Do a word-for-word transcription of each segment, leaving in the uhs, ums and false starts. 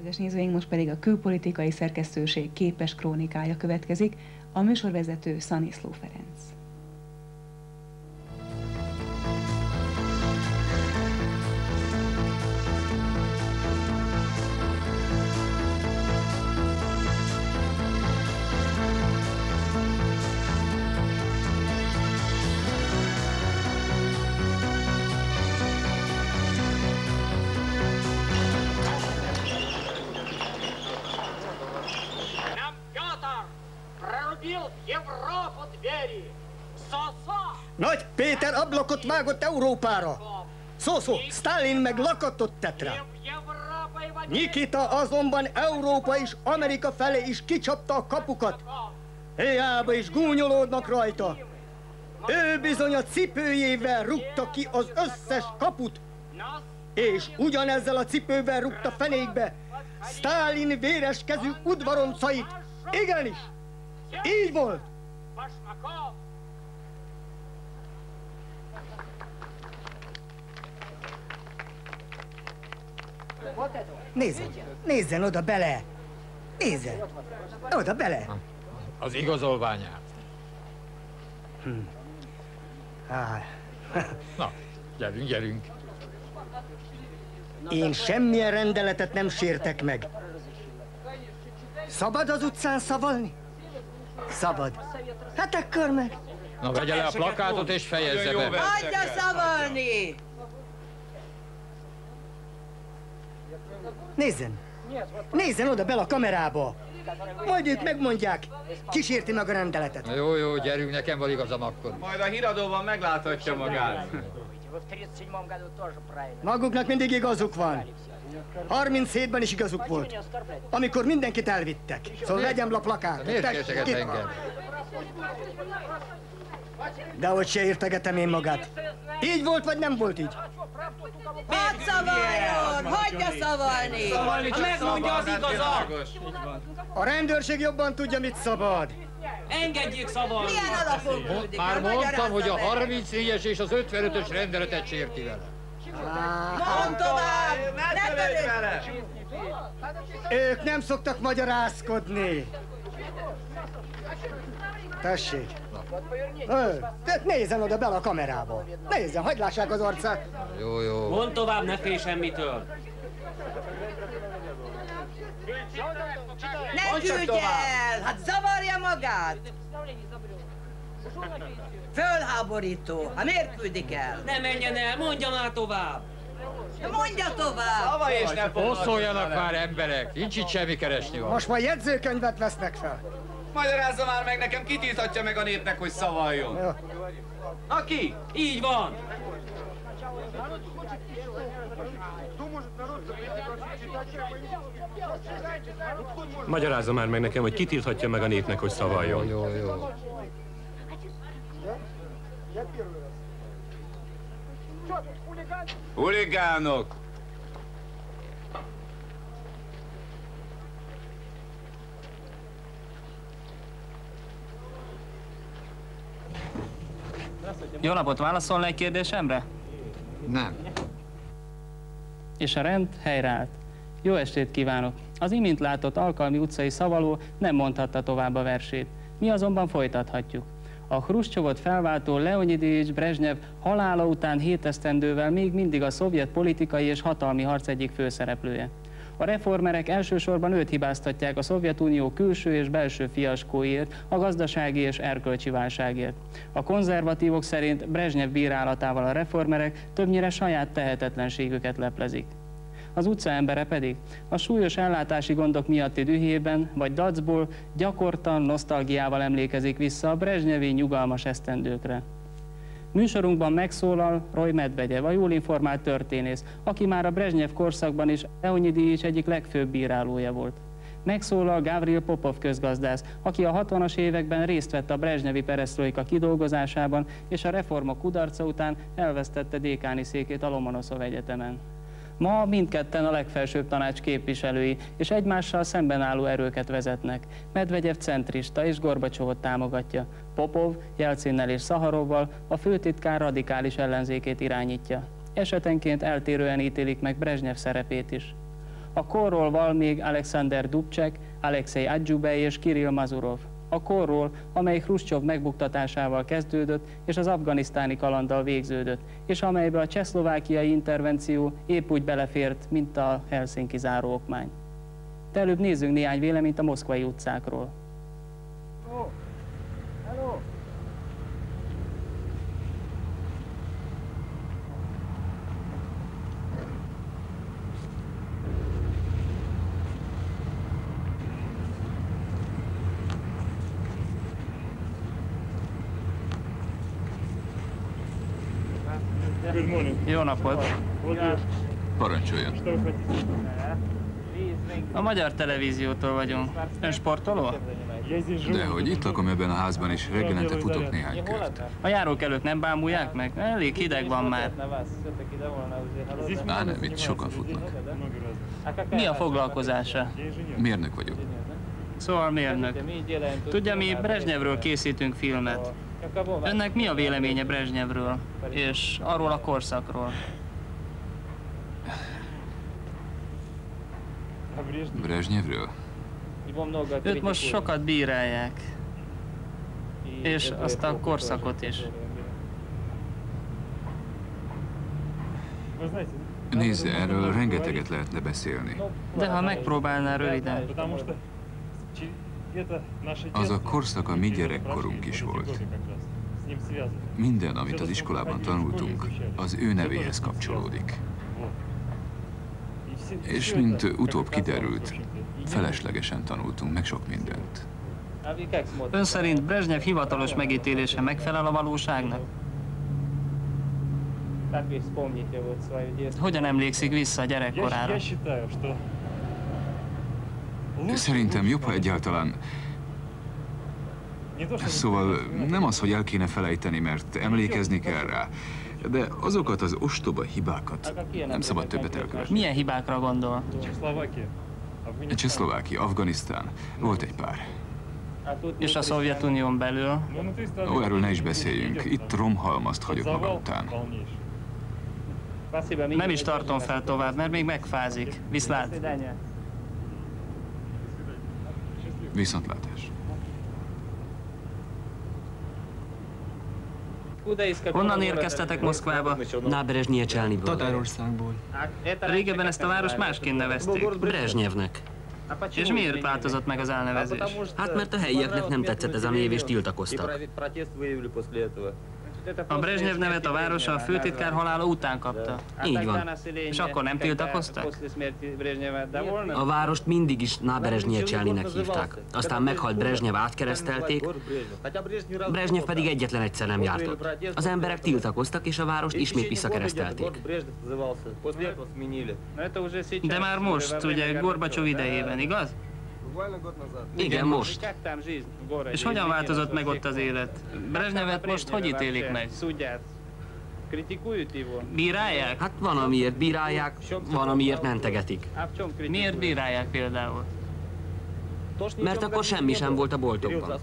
Kedves nézőink, most pedig a külpolitikai szerkesztőség képes krónikája következik, a műsorvezető Szaniszló Ferenc. Nagy Péter ablakot vágott Európára. Szó-szó, Sztálin meg lakatot tett rá. Nikita azonban Európa és Amerika felé is kicsapta a kapukat. Hiába is gúnyolódnak rajta. Ő bizony a cipőjével rúgta ki az összes kaput, és ugyanezzel a cipővel rúgta fenékbe Sztálin véreskezű udvaroncait. Igenis, így volt. Nézzen, nézzen oda bele! Nézzen! Oda bele! Az igazolványát. Hm. Ah. Na, gyerünk, gyerünk. Én semmilyen rendeletet nem sértek meg. Szabad az utcán szavalni? Szabad. Hát akkor meg. Na, vegye le a plakátot és fejezze be. Hagyja szavalni! Nézzen! Nézzen oda bele a kamerába! Majd ők megmondják, kísérti meg a rendeletet. Jó, jó, gyerünk, nekem van igazam akkor. Majd a híradóban megláthatja magát. Maguknak mindig igazuk van. harminchétben is igazuk volt, amikor mindenkit elvittek. Szóval vegyem a plakátot. Miért sérteget engem? De hogy se értegetem én magát. Így volt, vagy nem volt így? Hadd szavaljon! Hagyja szavalni! Ha megmondja az igazat! A rendőrség jobban tudja, mit szabad. Engedjék szavalni! Milyen alapon küldik? Már mondtam, hogy a harmincnégyes és az ötvenötös rendeletet sérti vele. Mondd tovább! Ne törődj vele! Ők nem szoktak magyarázkodni. Tessék. Tehát nézzen oda bele a kamerába. Nézzen, hagyd lássák az arcát. Jó, jó. Mondd tovább, ne félj semmitől. Ne gyűjtj el! Hát zavarja magát! Fölháborító! Hát miért küldik el? Ne menjen el, mondja már tovább! Mondja tovább! Szava és ne Hosszoljanak már emberek, nincs itt semmi keresni van. Most majd jegyzőkönyvet vesznek fel. Magyarázza már meg nekem, ki tilthatja meg a népnek, hogy szavaljon? Jó. Aki? Így van! Magyarázza már meg nekem, hogy ki tilthatja meg a népnek, hogy szavaljon. Jó, jó. Huligánok! Jó napot, válaszolna egy kérdésemre? Nem. És a rend helyreállt. Jó estét kívánok! Az imént látott alkalmi utcai szavaló nem mondhatta tovább a versét. Mi azonban folytathatjuk. A Hruscsovot felváltó Leonid Iljics Brezsnyev halála után hét esztendővel még mindig a szovjet politikai és hatalmi harc egyik főszereplője. A reformerek elsősorban őt hibáztatják a Szovjetunió külső és belső fiaskóért, a gazdasági és erkölcsi válságért. A konzervatívok szerint Brezsnyev bírálatával a reformerek többnyire saját tehetetlenségüket leplezik. Az utcaembere pedig a súlyos ellátási gondok miatti dühében vagy dacból gyakortan nosztalgiával emlékezik vissza a brezsnyevi nyugalmas esztendőkre. Műsorunkban megszólal Roy Medvegyev, a jól informált történész, aki már a Brezsnyev korszakban is Leonid Iljics egyik legfőbb bírálója volt. Megszólal Gavril Popov közgazdász, aki a hatvanas években részt vett a brezsnyevi peresztrojka kidolgozásában, és a reformok kudarca után elvesztette dékáni székét a Lomonoszov Egyetemen. Ma mindketten a legfelsőbb tanács képviselői, és egymással szemben álló erőket vezetnek. Medvegyev centrista és Gorbacsovot támogatja. Popov, Jelcinnel és Szaharovval a főtitkár radikális ellenzékét irányítja. Esetenként eltérően ítélik meg Brezsnyev szerepét is. A korról val még Alexander Dubček, Alexej Adzsubej és Kirill Mazurov. A korról, amely Hruscsov megbuktatásával kezdődött, és az afganisztáni kalanddal végződött, és amelybe a csehszlovákiai intervenció épp úgy belefért, mint a Helsinki záróokmány. De előbb nézzünk néhány véleményt a moszkvai utcákról. Oh. Hello. Jó napot! Parancsoljon! A Magyar Televíziótól vagyunk. Ön sportoló? Dehogy itt lakom ebben a házban, és reggelente futok néhány kört. A járókelők nem bámulják meg? Elég hideg van már. Á, nem, itt sokan futnak. Mi a foglalkozása? Mérnök vagyok. Szóval mérnök. Tudja, mi Brezsnyevről készítünk filmet. Önnek mi a véleménye Brezsnyevről? És arról a korszakról? Brezsnyevről? Őt most sokat bírálják. És azt a korszakot is. Nézze, erről rengeteget lehetne beszélni. De ha megpróbálná röviden. Az a korszak a mi gyerekkorunk is volt. Minden, amit az iskolában tanultunk, az ő nevéhez kapcsolódik. És mint utóbb kiderült, feleslegesen tanultunk meg sok mindent. Ön szerint Brezsnyev hivatalos megítélése megfelel a valóságnak? Hogyan emlékszik vissza a gyerekkorára? Szerintem jobb, ha egyáltalán... Szóval nem az, hogy el kéne felejteni, mert emlékezni kell rá, de azokat az ostoba hibákat nem szabad többet elkövetni. Milyen hibákra gondol? Csehszlovákia, Afganisztán. Volt egy pár. És a Szovjetunión belül? Ó, erről ne is beszéljünk. Itt romhalmazt hagyok maga után. Nem is tartom fel tovább, mert még megfázik. Viszlát! Viszontlátás. Honnan érkeztetek Moszkvába? Nábrezsnyecselniből. Tatárországból. Régebben ezt a város másként nevezték. Brezsnyevnek. És miért változott meg az elnevezés? Hát mert a helyieknek nem tetszett ez a név, és tiltakoztak. A Brezsnyev nevet a város a főtitkár halála után kapta. Így van. És akkor nem tiltakoztak? A várost mindig is Nábrezsnyecselninek hívták. Aztán meghalt Brezsnyev, átkeresztelték, Brezsnyev pedig egyetlen egyszer nem járt ott. Az emberek tiltakoztak, és a várost ismét visszakeresztelték. De már most, ugye Gorbacsov idejében, igaz? Igen, most. És hogyan változott meg ott az élet? Brezsnyevet most hogy ítélik meg? Bírálják? Hát van, amiért bírálják, van, amiért mentegetik. Miért bírálják például? Mert akkor semmi sem volt a boltokban.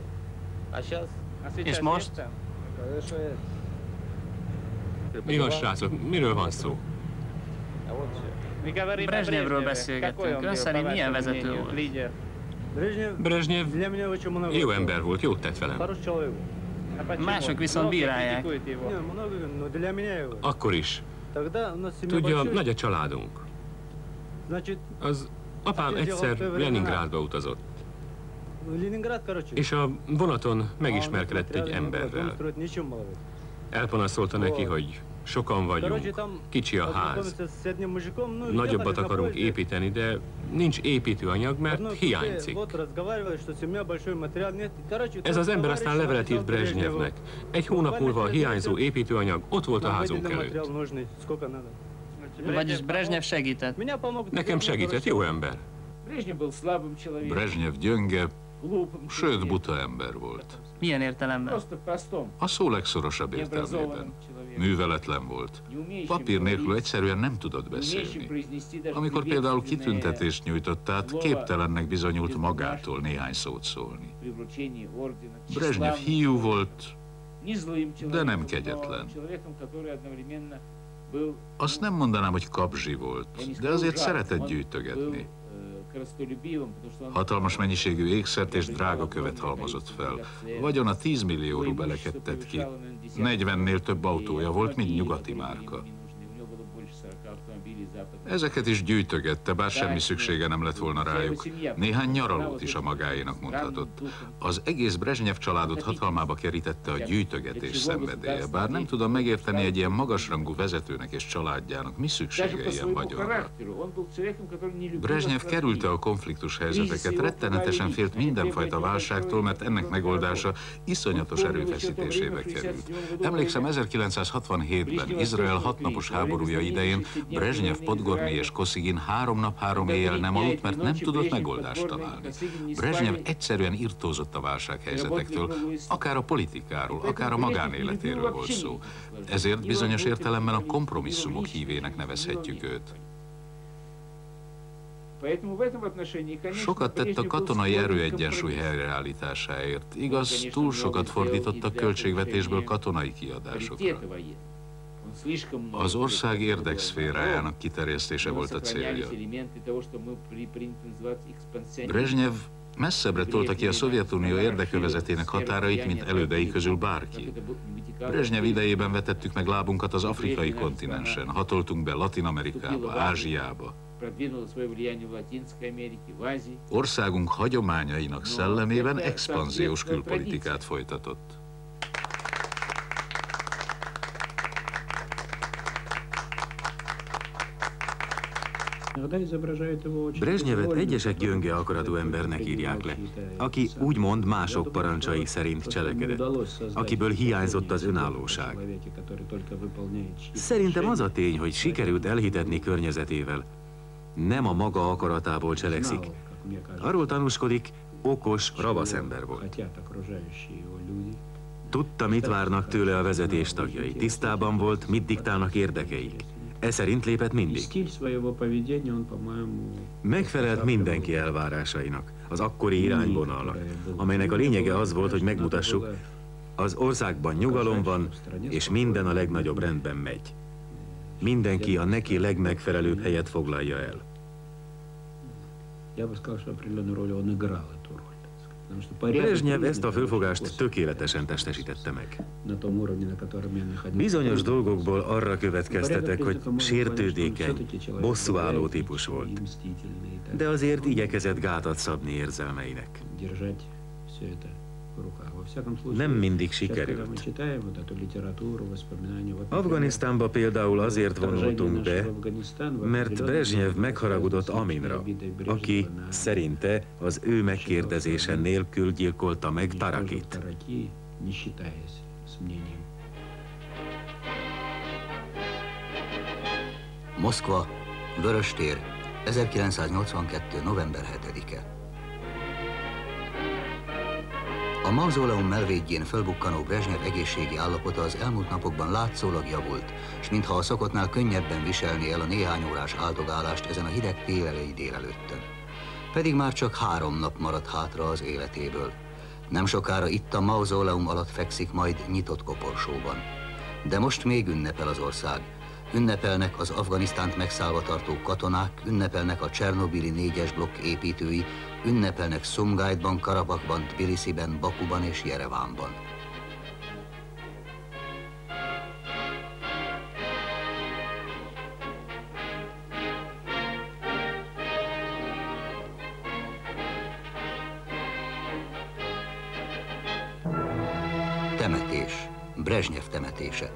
És most? Igaz, srácok, miről van szó? Brezsnyevről beszélgettünk. Ön szerint milyen vezető volt? Brezsnyev jó ember volt, jót tett velem. Mások viszont bírálják. Akkor is. Tudja, nagy a családunk. Az apám egyszer Leningrádba utazott. És a vonaton megismerkedett egy emberrel. Elpanaszolta neki, hogy sokan vagyunk, kicsi a ház. Nagyobbat akarunk építeni, de nincs építőanyag, mert hiányzik. Ez az ember aztán levelet írt Brezsnyevnek. Egy hónap múlva a hiányzó építőanyag ott volt a házunk előtt. Vagyis Brezsnyev segített? Nekem segített, jó ember. Brezsnyev gyönge, sőt buta ember volt. Milyen értelemben? A szó legszorosabb értelmében. Műveletlen volt. Papír nélkül egyszerűen nem tudott beszélni. Amikor például kitüntetést nyújtott át, képtelennek bizonyult magától néhány szót szólni. Brezsnyev hiú volt, de nem kegyetlen. Azt nem mondanám, hogy kapzsi volt, de azért szeretett gyűjtögetni. Hatalmas mennyiségű ékszert és drágakövet halmozott fel. Vagyona tíz millió rubeleket tett ki. negyvennél több autója volt, mint nyugati márka. Ezeket is gyűjtögette, bár semmi szüksége nem lett volna rájuk. Néhány nyaralót is a magáénak mondhatott. Az egész Brezsnyev családot hatalmába kerítette a gyűjtögetés szenvedélye, bár nem tudom megérteni egy ilyen magasrangú vezetőnek és családjának mi szüksége ilyen vagyonra. Brezsnyev kerülte a konfliktus helyzeteket, rettenetesen félt mindenfajta válságtól, mert ennek megoldása iszonyatos erőfeszítésébe került. Emlékszem, ezerkilencszázhatvanhétben Izrael hatnapos háborúja idején Brezsnyev, Podgorny és Koszigin három nap, három éjjel nem aludt, mert nem tudott megoldást találni. Brezsnyev egyszerűen irtózott a válsághelyzetektől, akár a politikáról, akár a magánéletéről volt szó. Ezért bizonyos értelemben a kompromisszumok hívének nevezhetjük őt. Sokat tett a katonai erőegyensúly helyreállításáért. Igaz, túl sokat fordított a költségvetésből katonai kiadásokra. Az ország érdekszférájának kiterjesztése volt a célja. Brezsnyev messzebbre tolta ki a Szovjetunió érdekövezetének határait, mint elődei közül bárki. Brezsnyev idejében vetettük meg lábunkat az afrikai kontinensen, hatoltunk be Latin-Amerikába, Ázsiába. Országunk hagyományainak szellemében expanziós külpolitikát folytatott. Brezsnyevet egyesek gyönge akaratú embernek írják le, aki úgymond mások parancsai szerint cselekedett, akiből hiányzott az önállóság. Szerintem az a tény, hogy sikerült elhitetni környezetével, nem a maga akaratából cselekszik. Arról tanúskodik, okos, ravaszember volt. Tudta, mit várnak tőle a vezetés tagjai, tisztában volt, mit diktálnak érdekeik. E szerint lépett mindig. Megfelelt mindenki elvárásainak, az akkori irányvonalnak, amelynek a lényege az volt, hogy megmutassuk, az országban nyugalom van, és minden a legnagyobb rendben megy. Mindenki a neki legmegfelelőbb helyet foglalja el. Brezsnyev ezt a fölfogást tökéletesen testesítette meg. Bizonyos dolgokból arra következtetek, hogy sértődékeny, bosszúálló típus volt, de azért igyekezett gátat szabni érzelmeinek. Nem mindig sikerült. Afganisztánba például azért vonultunk be, mert Brezsnyev megharagudott Aminra, aki szerinte az ő megkérdezése nélkül gyilkolta meg Tarakit. Moszkva, Vöröstér, ezerkilencszáznyolcvankettő. november hetedike. A mauzóleum melvédjén fölbukkanó Brezsnyev egészségi állapota az elmúlt napokban látszólag javult, s mintha a szokottnál könnyebben viselné el a néhány órás áldogálást ezen a hideg tél-elejé délelőttön. Pedig már csak három nap maradt hátra az életéből. Nem sokára itt a mauzóleum alatt fekszik majd nyitott koporsóban. De most még ünnepel az ország. Ünnepelnek az Afganisztánt megszállva tartó katonák, ünnepelnek a Csernobili négyes blokk építői, ünnepelnek Szumgájtban, Karabakban, Tbilisiben, Bakuban és Jerevánban. Temetés. Brezsnyev temetése.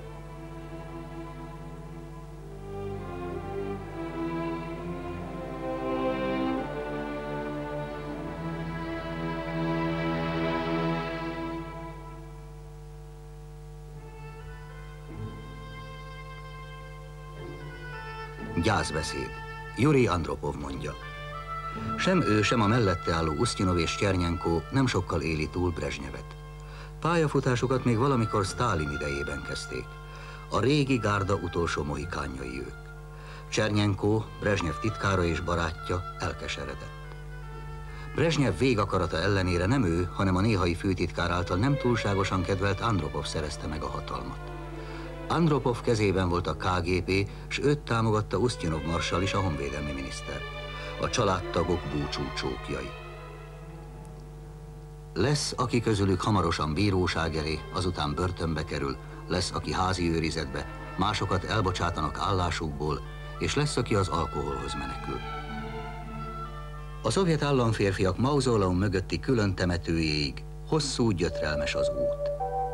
Gyászbeszéd. Jurij Andropov mondja. Sem ő, sem a mellette álló Usztyinov és Csernyenko nem sokkal éli túl Brezsnyevet. Pályafutásukat még valamikor Sztálin idejében kezdték. A régi gárda utolsó mohikánjai ők. Csernyenko, Brezsnyev titkára és barátja elkeseredett. Brezsnyev végakarata ellenére nem ő, hanem a néhai főtitkár által nem túlságosan kedvelt Andropov szerezte meg a hatalmat. Andropov kezében volt a ká gé pé, s őt támogatta Ustjinov marsall is, a honvédelmi miniszter. A családtagok búcsú csókjai. Lesz, aki közülük hamarosan bíróság elé, azután börtönbe kerül, lesz, aki házi őrizetbe, másokat elbocsátanak állásukból, és lesz, aki az alkoholhoz menekül. A szovjet államférfiak mauzóleum mögötti külön temetőjéig hosszú, gyötrelmes az út.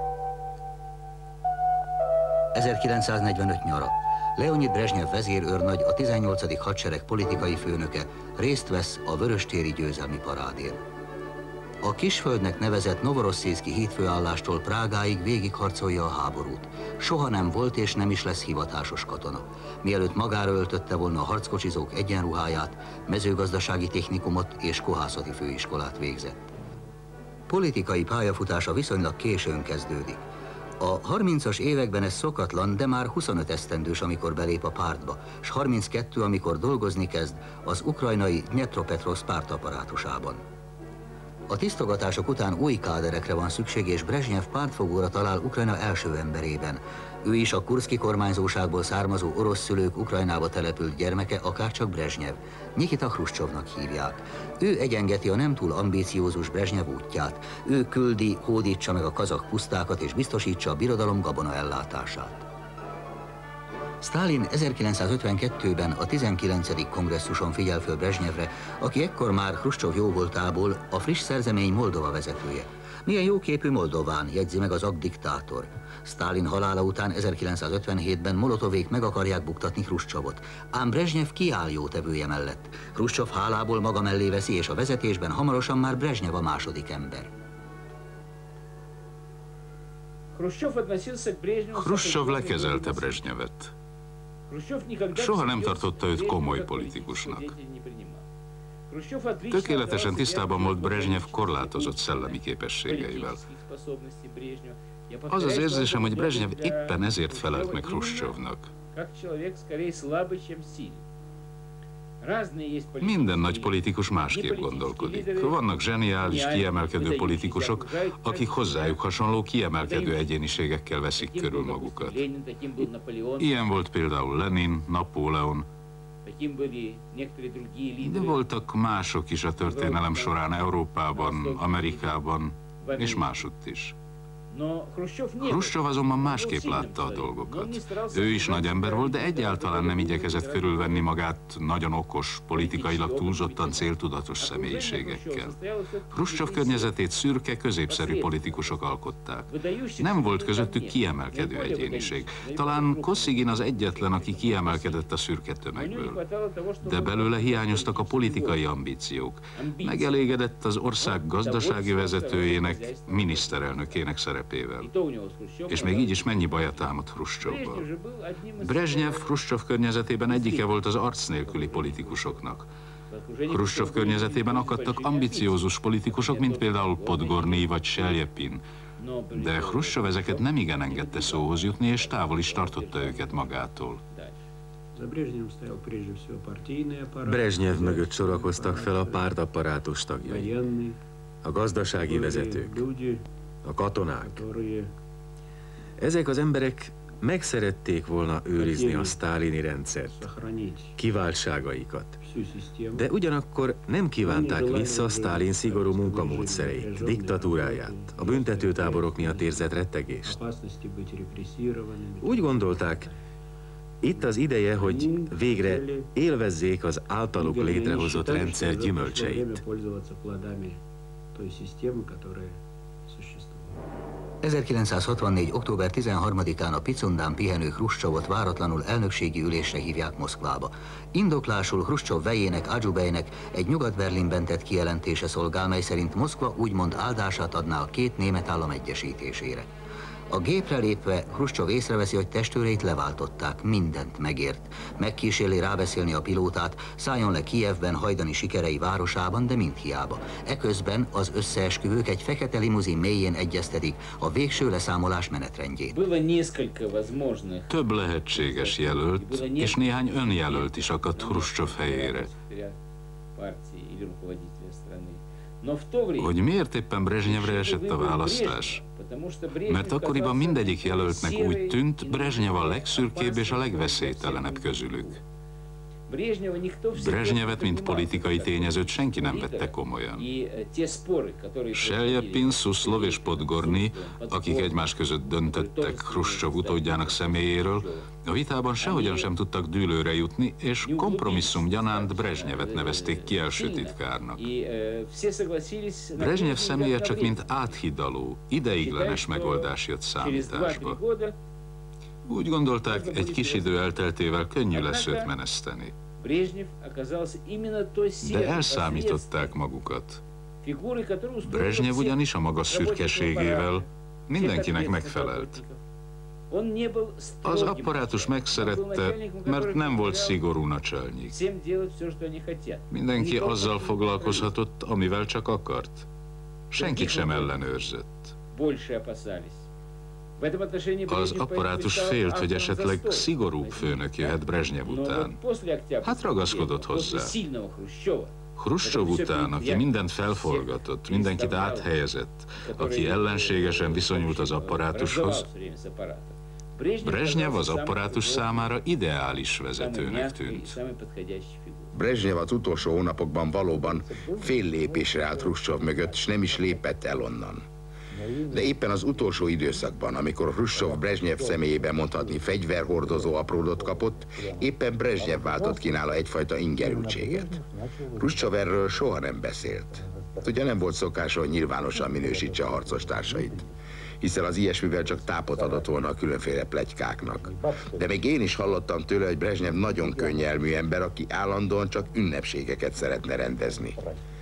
ezerkilencszáznegyvenöt nyara. Leonid Brezsnyev vezérőrnagy, a tizennyolcadik hadsereg politikai főnöke részt vesz a vöröstéri győzelmi parádén. A Kisföldnek nevezett Novorosszijszki hídfőállástól Prágáig végigharcolja a háborút. Soha nem volt és nem is lesz hivatásos katona. Mielőtt magára öltötte volna a harckocsizók egyenruháját, mezőgazdasági technikumot és kohászati főiskolát végzett. Politikai pályafutása viszonylag későn kezdődik. A harmincas években ez szokatlan, de már huszonöt esztendős, amikor belép a pártba, s harminckettő, amikor dolgozni kezd az ukrajnai Dnyepropetroszk pártaparátusában. A tisztogatások után új káderekre van szükség, és Brezsnyev pártfogóra talál Ukrajna első emberében. Ő is a kurszki kormányzóságból származó orosz szülők Ukrajnába települt gyermeke, akárcsak Brezsnyev. Nikita Hruscsovnak hívják. Ő egyengeti a nem túl ambíciózus Brezsnyev útját. Ő küldi, hódítsa meg a kazak pusztákat és biztosítsa a birodalom gabona ellátását. Sztálin ezerkilencszázötvenkettőben a tizenkilencedik kongresszuson figyel föl Brezsnyevre, aki ekkor már Hruscsov jóvoltából a friss szerzemény Moldova vezetője. Milyen jóképű Moldován, jegyzi meg az agdiktátor. Sztálin halála után ezerkilencszázötvenhétben Molotovék meg akarják buktatni Hruscsovot, ám Brezsnyev kiáll jótevője mellett. Hruscsov hálából maga mellé veszi, és a vezetésben hamarosan már Brezsnyev a második ember. Hruscsov lekezelte Brezsnyevet. Soha nem tartotta őt komoly politikusnak. Tökéletesen tisztában volt Brezsnyev korlátozott szellemi képességeivel. Az az érzésem, hogy Brezsnyev éppen ezért felelt meg Hruscsovnak. Minden nagy politikus másképp gondolkodik. Vannak zseniális, kiemelkedő politikusok, akik hozzájuk hasonló kiemelkedő egyéniségekkel veszik körül magukat. Ilyen volt például Lenin, Napóleon, de voltak mások is a történelem során Európában, Amerikában és másutt is. Hruscsov azonban másképp látta a dolgokat. Ő is nagy ember volt, de egyáltalán nem igyekezett körülvenni magát nagyon okos, politikailag túlzottan céltudatos személyiségekkel. Hruscsov környezetét szürke, középszerű politikusok alkották. Nem volt közöttük kiemelkedő egyéniség. Talán Koszygin az egyetlen, aki kiemelkedett a szürke tömegből. De belőle hiányoztak a politikai ambíciók. Megelégedett az ország gazdasági vezetőjének, miniszterelnökének szerepével. És még így is mennyi baja támadt Hruscsovval. Brezsnyev Hruscsov környezetében egyike volt az arc nélküli politikusoknak. Hruscsov környezetében akadtak ambiciózus politikusok, mint például Podgorny vagy Seljepin, de Hruscsov ezeket nem igen engedte szóhoz jutni, és távol is tartotta őket magától. Brezsnyev mögött sorakoztak fel a pártapparátus tagjai, a gazdasági vezetők, a katonák. Ezek az emberek megszerették volna őrizni a sztálini rendszert, kiváltságaikat, de ugyanakkor nem kívánták vissza Sztálin szigorú munkamódszereit, diktatúráját, a büntetőtáborok miatt érzett rettegést. Úgy gondolták, itt az ideje, hogy végre élvezzék az általuk létrehozott rendszer gyümölcseit. ezerkilencszázhatvannégy. október tizenharmadikán a Picundán pihenő Hruscsovot váratlanul elnökségi ülésre hívják Moszkvába. Indoklásul Hruscsov vejének, Adzsubejnek egy Nyugat-Berlinben tett kijelentése szolgál, mely szerint Moszkva úgymond áldását adná a két német állam egyesítésére. A gépre lépve Hruscsov észreveszi, hogy testőreit leváltották, mindent megért. Megkísérli rábeszélni a pilótát, szálljon le Kijevben hajdani sikerei városában, de mind hiába. Eközben az összeesküvők egy fekete limuzin mélyén egyeztetik a végső leszámolás menetrendjét. Több lehetséges jelölt, és néhány önjelölt is akadt Hruscsov helyére. Hogy miért éppen Brezsnyevre esett a választás? Mert akkoriban mindegyik jelöltnek úgy tűnt, Brezsnyev a legszürkébb és a legveszélytelenebb közülük. Brezsnyevet, mint politikai tényezőt senki nem vette komolyan. Seljepin, Szuszlov és Podgorny, akik egymás között döntöttek Hruscsov utódjának személyéről, a vitában sehogyan sem tudtak dűlőre jutni, és kompromisszum gyanánt Brezsnyevet nevezték ki első titkárnak. Brezsnyev személye csak mint áthidaló, ideiglenes megoldás jött számításba. Úgy gondolták, egy kis idő elteltével könnyű lesz őt meneszteni. De elszámították magukat. Brezsnyev ugyanis a maga szürkeségével mindenkinek megfelelt. Az apparátus megszerette, mert nem volt szigorú nacselnyik. Mindenki azzal foglalkozhatott, amivel csak akart. Senkit sem ellenőrzött. Az apparátus félt, hogy esetleg szigorúbb főnök jöhet Brezsnyev után. Hát ragaszkodott hozzá. Hruscsov után, aki mindent felforgatott, mindenkit áthelyezett, aki ellenségesen viszonyult az apparátushoz, Brezsnyev az apparátus számára ideális vezetőnek tűnt. Brezsnyev az utolsó hónapokban valóban fél lépésre állt Hruscsov mögött, s nem is lépett el onnan. De éppen az utolsó időszakban, amikor Hruscsov Brezsnyev személyében mondhatni fegyverhordozó apródot kapott, éppen Brezsnyev váltott ki nála egyfajta ingerültséget. Hruscsov erről soha nem beszélt. Ugye nem volt szokása, hogy nyilvánosan minősítse a harcos társait, hiszen az ilyesmivel csak tápot adott volna a különféle pletykáknak. De még én is hallottam tőle, hogy Brezsnyev nagyon könnyelmű ember, aki állandóan csak ünnepségeket szeretne rendezni.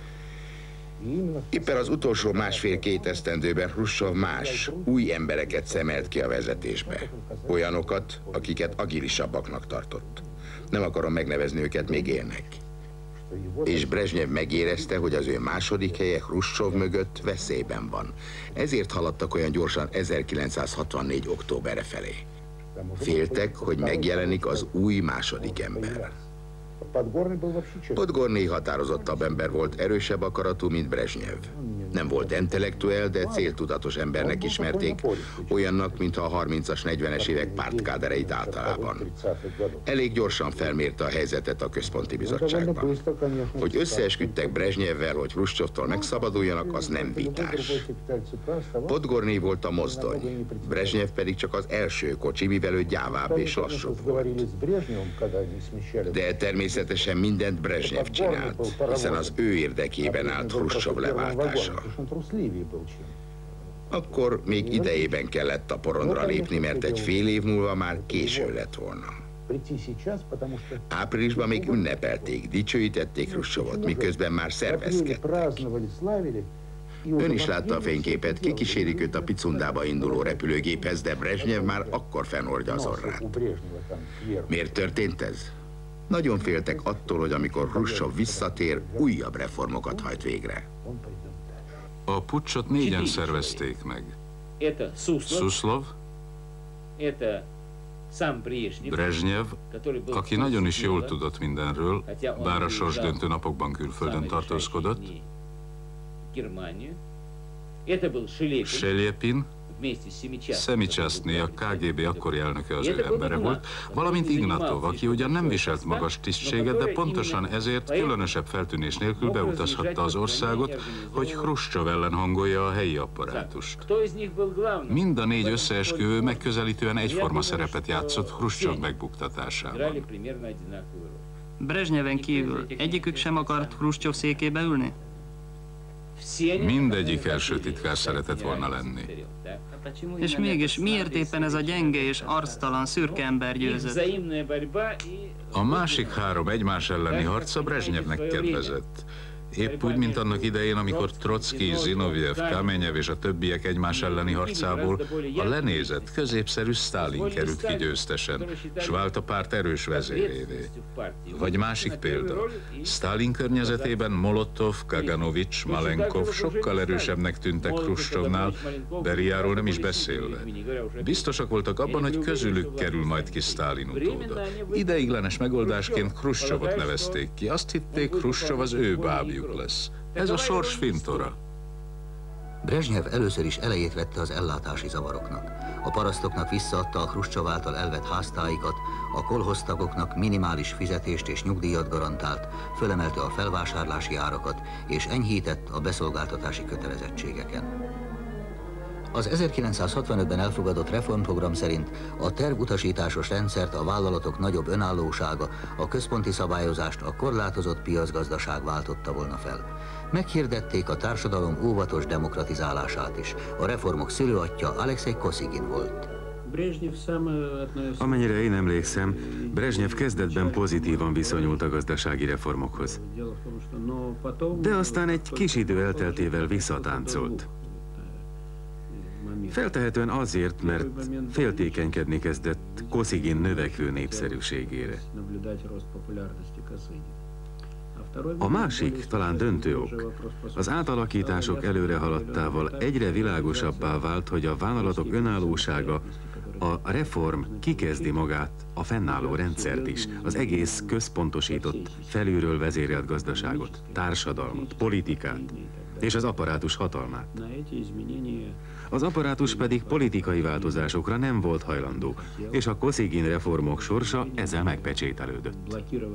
Éppen az utolsó másfél-két esztendőben Hruscsov más, új embereket szemelt ki a vezetésbe. Olyanokat, akiket agilisabbaknak tartott. Nem akarom megnevezni őket, még élnek. És Brezsnyev megérezte, hogy az ő második helye Hruscsov mögött veszélyben van. Ezért haladtak olyan gyorsan ezerkilencszázhatvannégy októberre felé. Féltek, hogy megjelenik az új második ember. Podgorny határozottabb ember volt, erősebb akaratú, mint Brezsnyev. Nem volt intellektuel, de céltudatos embernek ismerték, olyannak, mintha a harmincas, negyvenes évek pártkádereit általában. Elég gyorsan felmérte a helyzetet a központi bizottságban. Hogy összeesküdtek Brezsnyevvel, hogy Hruscsovtól megszabaduljanak, az nem vitás. Podgorny volt a mozdony, Brezsnyev pedig csak az első kocsi, mivel ő gyávább és lassúbb volt. De természetesen mindent Brezsnyev csinált, hiszen az ő érdekében állt Hruscsov leváltása. Akkor még idejében kellett a porondra lépni, mert egy fél év múlva már késő lett volna. Áprilisban még ünnepelték, dicsőítették Hruscsovot, miközben már szervezkedtek. Ön is látta a fényképet, kikísérik őt a Picundába induló repülőgéphez, de Brezsnyev már akkor fennhordja az orrát. Miért történt ez? Nagyon féltek attól, hogy amikor Hruscsov visszatér, újabb reformokat hajt végre. A puccsot négyen szervezték meg. Szuszlov, Brezsnyev, aki nagyon is jól tudott mindenről, bár a sorsdöntő napokban külföldön tartózkodott, Seljepin, Szemicsászné, a ká gé bé akkori elnöke az ő embere volt, valamint Ignatov, aki ugyan nem viselt magas tisztséget, de pontosan ezért különösebb feltűnés nélkül beutazhatta az országot, hogy Hruscsov ellen hangolja a helyi apparátust. Mind a négy összeesküvő megközelítően egyforma szerepet játszott Hruscsov megbuktatásában. Brezsnyeven kívül egyikük sem akart Hruscsov székébe ülni? Mindegyik első titkár szeretett volna lenni. És mégis miért éppen ez a gyenge és arctalan szürke ember győzött? A másik három egymás elleni harca Brezsnyevnek kedvezett. Épp úgy, mint annak idején, amikor Trocki, Zinovjev, Kamenyev és a többiek egymás elleni harcából a lenézett, középszerű Sztálin került ki győztesen, s vált a párt erős vezérévé. Vagy másik példa, Sztálin környezetében Molotov, Kaganovics, Malenkov sokkal erősebbnek tűntek Hruscsovnál, Beriáról nem is beszélve. Biztosak voltak abban, hogy közülük kerül majd ki Sztálin utóda. Ideiglenes megoldásként Hruscsovot nevezték ki, azt hitték, Hruscsov az ő bábjuk lesz. Ez a sors fintora. Brezsnyev először is elejét vette az ellátási zavaroknak. A parasztoknak visszaadta a Hruscsov által elvett háztáikat, a kolhosztagoknak minimális fizetést és nyugdíjat garantált, fölemelte a felvásárlási árakat és enyhített a beszolgáltatási kötelezettségeken. Az ezerkilencszázhatvanötben elfogadott reformprogram szerint a tervutasításos rendszert, a vállalatok nagyobb önállósága, a központi szabályozást a korlátozott piacgazdaság váltotta volna fel. Meghirdették a társadalom óvatos demokratizálását is. A reformok szülőatja Alexei Koszygin volt. Amennyire én emlékszem, Brezsnyev kezdetben pozitívan viszonyult a gazdasági reformokhoz. De aztán egy kis idő elteltével visszatáncolt. Feltehetően azért, mert féltékenykedni kezdett Koszygin növekvő népszerűségére. A másik, talán döntő ok, az átalakítások előre haladtával egyre világosabbá vált, hogy a vállalatok önállósága, a reform kikezdi magát a fennálló rendszert is, az egész központosított, felülről vezérelt gazdaságot, társadalmat, politikát és az apparátus hatalmát. Az apparátus pedig politikai változásokra nem volt hajlandó, és a Koszygin reformok sorsa ezzel megpecsételődött.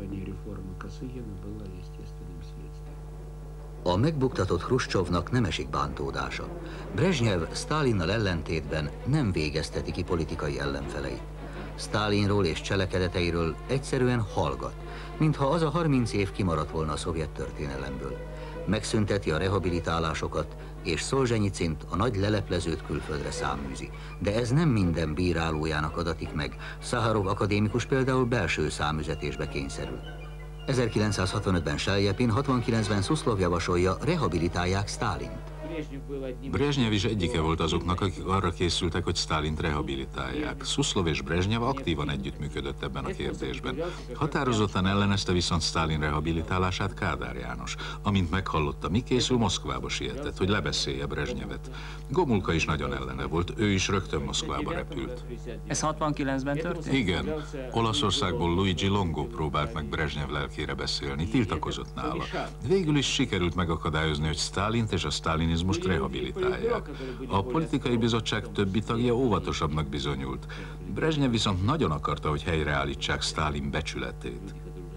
A megbuktatott Hruscsovnak nem esik bántódása. Brezsnyev Sztálinnal ellentétben nem végezteti ki politikai ellenfeleit. Sztálinról és cselekedeteiről egyszerűen hallgat, mintha az a harminc év kimaradt volna a szovjet történelemből. Megszünteti a rehabilitálásokat, és Szolzsenyicint, a nagy leleplezőt külföldre száműzi. De ez nem minden bírálójának adatik meg. Szaharov akadémikus például belső számüzetésbe kényszerül. ezerkilencszázhatvanötben Seljepin, hatvankilencben Szuszlov javasolja, rehabilitálják Sztálint. Brezsnyev is egyike volt azoknak, akik arra készültek, hogy Sztálint rehabilitálják. Szuszlov és Brezsnyev aktívan együttműködött ebben a kérdésben. Határozottan ellenezte viszont Sztálin rehabilitálását Kádár János. Amint meghallotta, mi készül, Moszkvába sietett, hogy lebeszélje Brezsnyevet. Gomulka is nagyon ellene volt, ő is rögtön Moszkvába repült. Ez hatvankilencben történt? Igen. Olaszországból Luigi Longo próbált meg Brezsnyev lelkére beszélni, tiltakozott nála. Végül is sikerült megakadályozni, hogy Sztálint és a sztálinizmus most rehabilitálják. A politikai bizottság többi tagja óvatosabbnak bizonyult. Brezsnyev viszont nagyon akarta, hogy helyreállítsák Sztálin becsületét.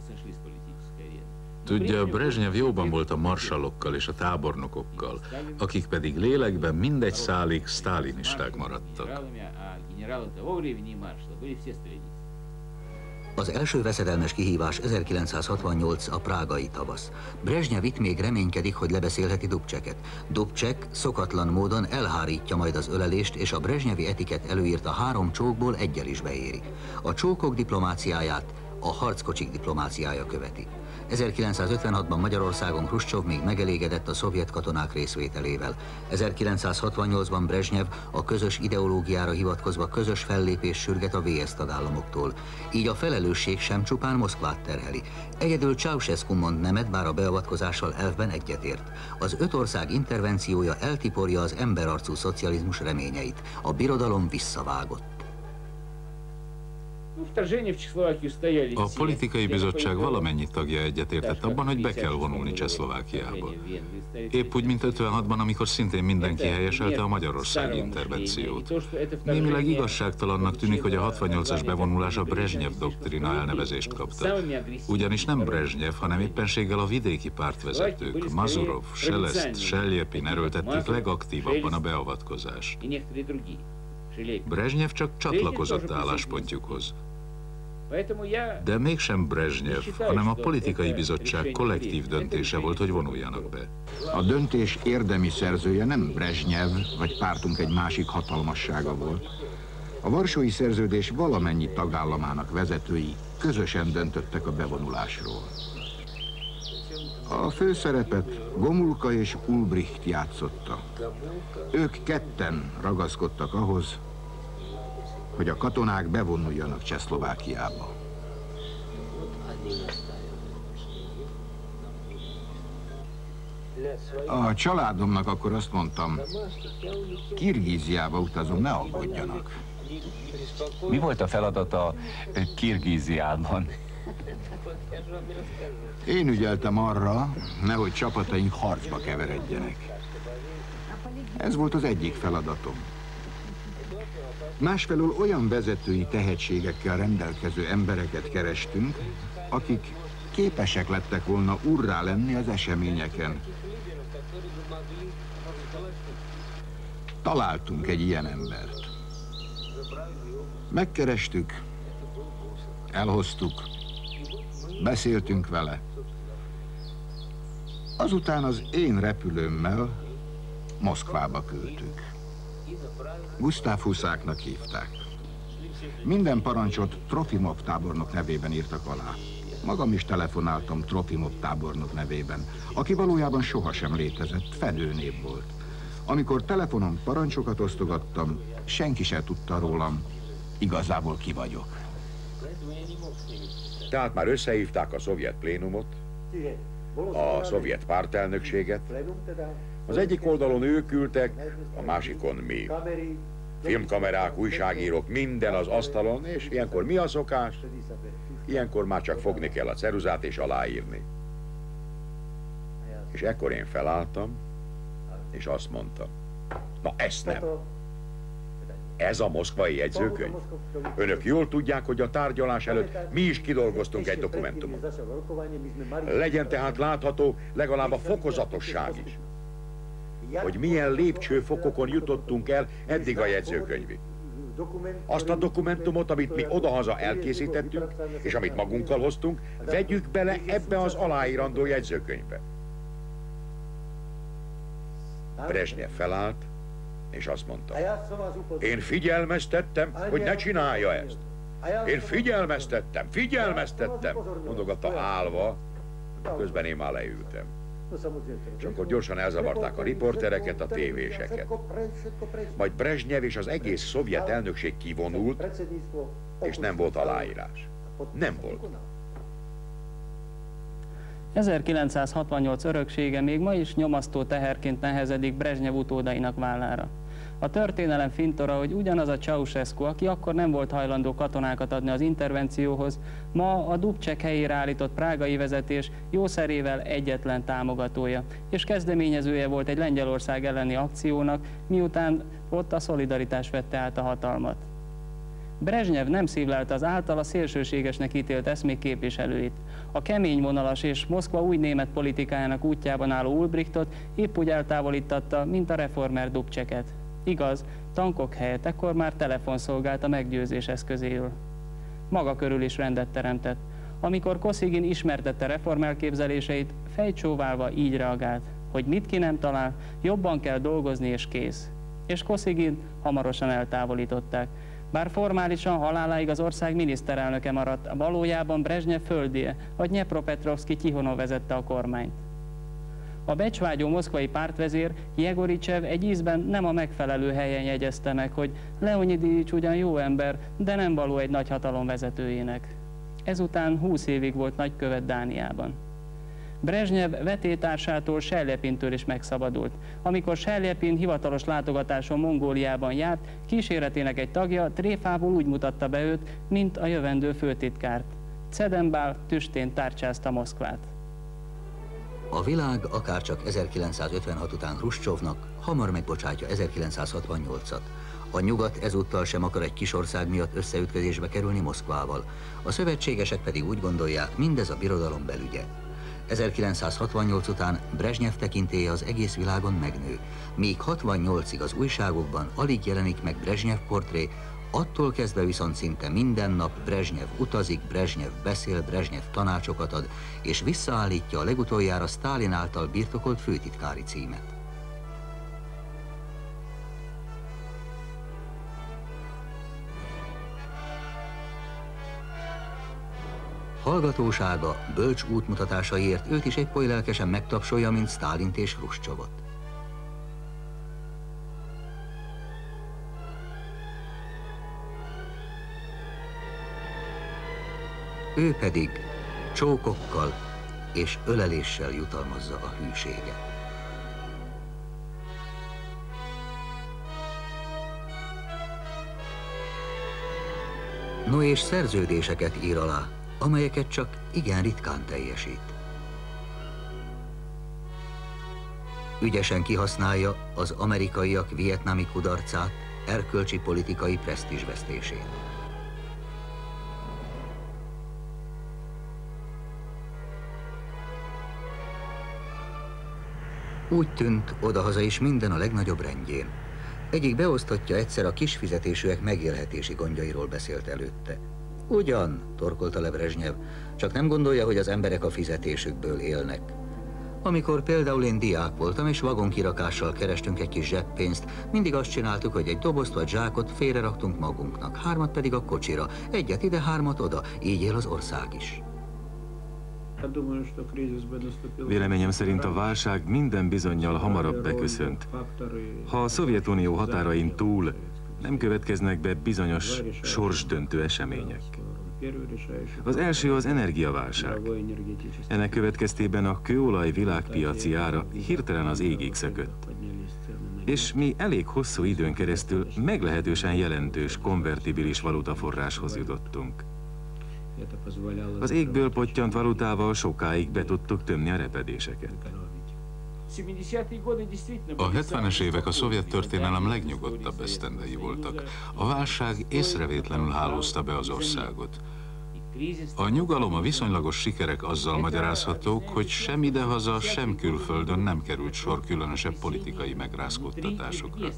Tudja, Brezsnyev jóban volt a marsallokkal és a tábornokokkal, akik pedig lélekben mindegy szálig sztálinisták maradtak. Az első veszedelmes kihívás ezerkilencszázhatvannyolc, a prágai tavasz. Brezsnyev itt még reménykedik, hogy lebeszélheti Dubčeket. Dubček szokatlan módon elhárítja majd az ölelést, és a brezsnyevi etiket előírta három csókból egyel is beéri. A csókok diplomáciáját a harckocsik diplomáciája követi. ezerkilencszázötvenhatban Magyarországon Hruscsov még megelégedett a szovjet katonák részvételével. ezerkilencszázhatvannyolcban Brezsnyev a közös ideológiára hivatkozva közös fellépés sürget a vé es tagállamokól. Így a felelősség sem csupán Moszkvát terheli. Egyedül Ceausescu mond nemet, bár a beavatkozással elvben egyetért. Az öt ország intervenciója eltiporja az emberarcú szocializmus reményeit. A birodalom visszavágott. A politikai bizottság valamennyi tagja egyetértett abban, hogy be kell vonulni Csehszlovákiába. Épp úgy, mint ötvenhatban, amikor szintén mindenki helyeselte a magyarországi intervenciót. Némileg igazságtalannak tűnik, hogy a hatvannyolcas bevonulás a Brezsnyev doktrina elnevezést kapta. Ugyanis nem Brezsnyev, hanem éppenséggel a vidéki pártvezetők, Mazurov, Seleszt, Seljepin erőltették legaktívabban a beavatkozást. Brezsnyev csak csatlakozott álláspontjukhoz. De mégsem Brezsnyev, hanem a politikai bizottság kollektív döntése volt, hogy vonuljanak be. A döntés érdemi szerzője nem Brezsnyev, vagy pártunk egy másik hatalmassága volt. A Varsói Szerződés valamennyi tagállamának vezetői közösen döntöttek a bevonulásról. A főszerepet Gomulka és Ulbricht játszotta. Ők ketten ragaszkodtak ahhoz, hogy a katonák bevonuljanak Csehszlovákiába. A családomnak akkor azt mondtam, Kirgíziába utazom, ne aggódjanak. Mi volt a feladata Kirgíziában? Én ügyeltem arra, nehogy csapataink harcba keveredjenek. Ez volt az egyik feladatom. Másfelől olyan vezetői tehetségekkel rendelkező embereket kerestünk, akik képesek lettek volna urrá lenni az eseményeken. Találtunk egy ilyen embert. Megkerestük, elhoztuk, beszéltünk vele. Azután az én repülőmmel Moszkvába küldtük. Gusztáv Huszáknak hívták. Minden parancsot Trofimov tábornok nevében írtak alá. Magam is telefonáltam Trofimov tábornok nevében, aki valójában sohasem létezett, fedőnév volt. Amikor telefonon parancsokat osztogattam, senki se tudta rólam, igazából ki vagyok. Tehát már összehívták a szovjet plénumot, a szovjet pártelnökséget. Az egyik oldalon ők ültek, a másikon mi. Filmkamerák, újságírók, minden az asztalon, és ilyenkor mi a szokás? Ilyenkor már csak fogni kell a ceruzát és aláírni. És ekkor én felálltam, és azt mondtam, na ezt nem. Ez a moszkvai jegyzőkönyv. Önök jól tudják, hogy a tárgyalás előtt mi is kidolgoztunk egy dokumentumot. Legyen tehát látható legalább a fokozatosság is, hogy milyen lépcsőfokokon jutottunk el eddig a jegyzőkönyvig. Azt a dokumentumot, amit mi odahaza elkészítettünk, és amit magunkkal hoztunk, vegyük bele ebbe az aláírandó jegyzőkönyvbe. Brezsnyev felállt, és azt mondta, én figyelmeztettem, hogy ne csinálja ezt. Én figyelmeztettem, figyelmeztettem, mondogatta állva, közben én már leültem. És akkor gyorsan elzavarták a riportereket, a tévéseket. Majd Brezsnyev és az egész szovjet elnökség kivonult, és nem volt aláírás. Nem volt. ezerkilencszázhatvannyolc öröksége még ma is nyomasztó teherként nehezedik Brezsnyev utódainak vállára. A történelem fintora, hogy ugyanaz a Ceausescu, aki akkor nem volt hajlandó katonákat adni az intervencióhoz, ma a Dubček helyére állított prágai vezetés jószerével egyetlen támogatója, és kezdeményezője volt egy Lengyelország elleni akciónak, miután ott a Szolidaritás vette át a hatalmat. Brezsnyev nem szívlelte az általa szélsőségesnek ítélt eszmék képviselőit. A kemény vonalas és Moszkva új német politikájának útjában álló Ulbrichtot épp úgy eltávolítatta, mint a reformer Dubčeket. Igaz, tankok helyett ekkor már telefon szolgált a meggyőzés eszközéül. Maga körül is rendet teremtett. Amikor Koszygin ismertette reformelképzeléseit, fejcsóválva így reagált, hogy mit ki nem talál, jobban kell dolgozni és kész. És Koszygin hamarosan eltávolították. Bár formálisan haláláig az ország miniszterelnöke maradt, valójában Brezsnyev földje, vagy Dnyepropetrovszki Tihonov vezette a kormányt. A becsvágyó moszkvai pártvezér Jegoricsev egy ízben nem a megfelelő helyen jegyezte meg, hogy Leonid Iljics ugyan jó ember, de nem való egy nagy hatalom vezetőjének. Ezután húsz évig volt nagykövet Dániában. Brezsnyev vetétársától Seljepintől is megszabadult. Amikor Seljepin hivatalos látogatáson Mongóliában járt, kíséretének egy tagja tréfából úgy mutatta be őt, mint a jövendő főtitkárt. Cedembál tüstén tárcsázta Moszkvát. A világ akárcsak ezerkilencszázötvenhat után Hruscsovnak hamar megbocsátja ezerkilencszázhatvannyolcat. A nyugat ezúttal sem akar egy kis ország miatt összeütközésbe kerülni Moszkvával. A szövetségesek pedig úgy gondolják, mindez a birodalom belügye. ezerkilencszázhatvannyolc után Brezsnyev tekintélye az egész világon megnő, míg hatvannyolcig az újságokban alig jelenik meg Brezsnyev portré, attól kezdve viszont szinte minden nap Brezsnyev utazik, Brezsnyev beszél, Brezsnyev tanácsokat ad, és visszaállítja a legutoljára Sztálin által birtokolt főtitkári címet. Hallgatósága, bölcs útmutatásaiért őt is épp oly lelkesen megtapsolja, mint Sztálint és Hruscsovot. Ő pedig csókokkal és öleléssel jutalmazza a hűséget. No és szerződéseket ír alá, amelyeket csak igen ritkán teljesít. Ügyesen kihasználja az amerikaiak vietnámi kudarcát, erkölcsi politikai presztízsvesztését. Úgy tűnt, odahaza is minden a legnagyobb rendjén. Egyik beosztottja egyszer a kisfizetésűek megélhetési gondjairól beszélt előtte. Ugyan, torkolta le Brezsnyev, csak nem gondolja, hogy az emberek a fizetésükből élnek. Amikor például én diák voltam, és vagonkirakással kerestünk egy kis zseppénzt, mindig azt csináltuk, hogy egy dobozt vagy zsákot félreraktunk magunknak, hármat pedig a kocsira, egyet ide, hármat oda, így él az ország is. Véleményem szerint a válság minden bizonnyal hamarabb beköszönt. Ha a Szovjetunió határain túl nem következnek be bizonyos sorsdöntő események. Az első az energiaválság. Ennek következtében a kőolaj világpiaci ára hirtelen az égig szökött. És mi elég hosszú időn keresztül meglehetősen jelentős konvertibilis valutaforráshoz jutottunk. Az égből pottyant valutával sokáig be tudtuk tömni a repedéseket. A hetvenes évek a szovjet történelem legnyugodtabb esztendei voltak. A válság észrevétlenül hálózta be az országot. A nyugalom, a viszonylagos sikerek azzal magyarázhatók, hogy sem idehaza, sem külföldön nem került sor különösebb politikai megrázkódtatásokra.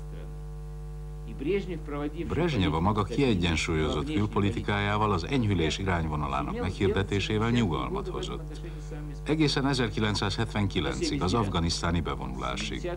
Brezsnyev a maga kiegyensúlyozott külpolitikájával, az enyhülés irányvonalának meghirdetésével nyugalmat hozott. Egészen ezerkilencszázhetvenkilencig, az afganisztáni bevonulásig.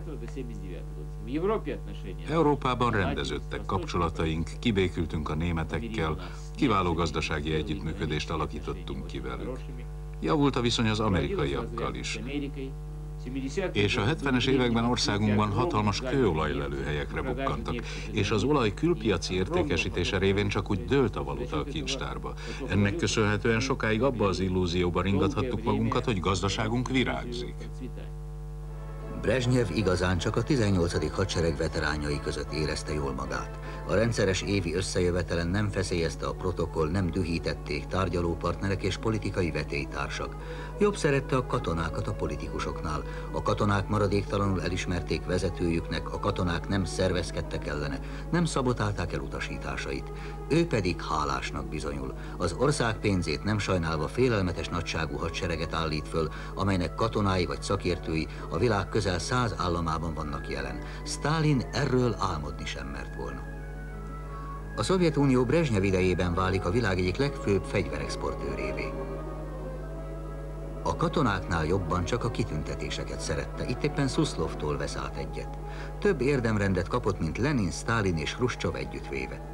Európában rendeződtek kapcsolataink, kibékültünk a németekkel, kiváló gazdasági együttműködést alakítottunk ki velük. Javult a viszony az amerikaiakkal is. És a hetvenes években országunkban hatalmas kőolajlelőhelyekre bukkantak, és az olaj külpiaci értékesítése révén csak úgy dőlt a valuta a kincstárba. Ennek köszönhetően sokáig abba az illúzióba ringathattuk magunkat, hogy gazdaságunk virágzik. Brezsnyev igazán csak a tizennyolcadik hadsereg veteránjai között érezte jól magát. A rendszeres évi összejövetelen nem feszélyezte a protokoll, nem dühítették tárgyalópartnerek és politikai vetélytársak. Jobb szerette a katonákat a politikusoknál. A katonák maradéktalanul elismerték vezetőjüknek, a katonák nem szervezkedtek ellene, nem szabotálták el utasításait. Ő pedig hálásnak bizonyul. Az ország pénzét nem sajnálva félelmetes nagyságú hadsereget állít föl, amelynek katonái vagy szakértői a világ közel száz államában vannak jelen. Sztálin erről álmodni sem mert volna. A Szovjetunió Brezsnyev idejében válik a világ egyik legfőbb fegyverexportőrévé. A katonáknál jobban csak a kitüntetéseket szerette, itt éppen Szuszlovtól vesz át egyet. Több érdemrendet kapott, mint Lenin, Sztálin és Hruscsov együttvéve.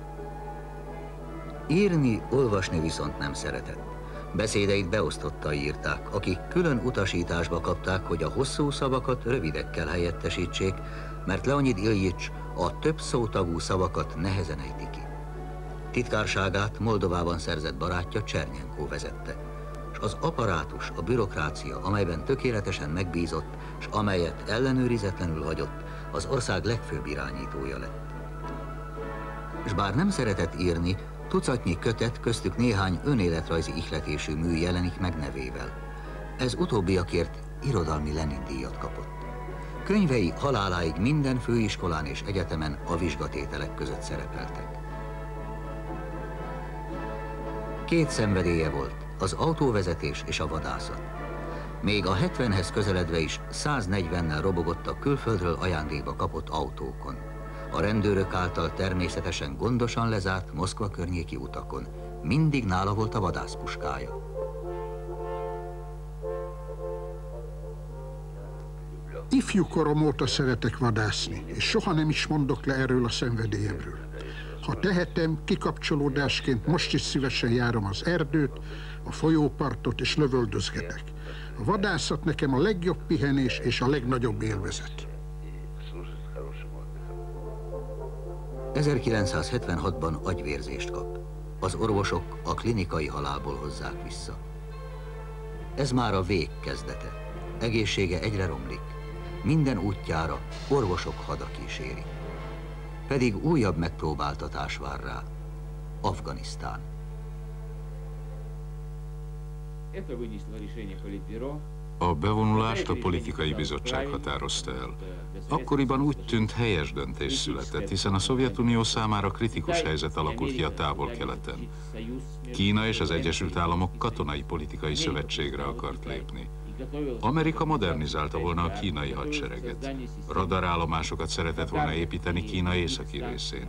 Írni, olvasni viszont nem szeretett. Beszédeit beosztottai írták, akik külön utasításba kapták, hogy a hosszú szavakat rövidekkel helyettesítsék, mert Leonid Iljics a több szótagú szavakat nehezen ejti ki. Titkárságát Moldovában szerzett barátja Csernyenkó vezette, és az apparátus, a bürokrácia, amelyben tökéletesen megbízott, és amelyet ellenőrizetlenül hagyott, az ország legfőbb irányítója lett. És bár nem szeretett írni, tucatnyi kötet, köztük néhány önéletrajzi ihletésű mű jelenik meg nevével. Ez utóbbiakért irodalmi Lenin-díjat kapott. Könyvei haláláig minden főiskolán és egyetemen a vizsgatételek között szerepeltek. Két szenvedélye volt, az autóvezetés és a vadászat. Még a hetvenhez közeledve is száznegyvennel robogott a külföldről ajándékba kapott autókon. A rendőrök által természetesen gondosan lezárt Moszkva környéki utakon. Mindig nála volt a vadászpuskája. Ifjúkorom óta szeretek vadászni, és soha nem is mondok le erről a szenvedélyemről. Ha tehetem, kikapcsolódásként most is szívesen járom az erdőt, a folyópartot és lövöldözgetek. A vadászat nekem a legjobb pihenés és a legnagyobb élvezet. ezerkilencszázhetvenhatban agyvérzést kap. Az orvosok a klinikai halálból hozzák vissza. Ez már a vég kezdete. Egészsége egyre romlik. Minden útjára orvosok hada kíséri. Pedig újabb megpróbáltatás vár rá. Afganisztán. A bevonulást a politikai bizottság határozta el. Akkoriban úgy tűnt, helyes döntés született, hiszen a Szovjetunió számára kritikus helyzet alakult ki a távol-keleten. Kína és az Egyesült Államok katonai politikai szövetségre akart lépni. Amerika modernizálta volna a kínai hadsereget. Radarállomásokat szeretett volna építeni Kína északi részén.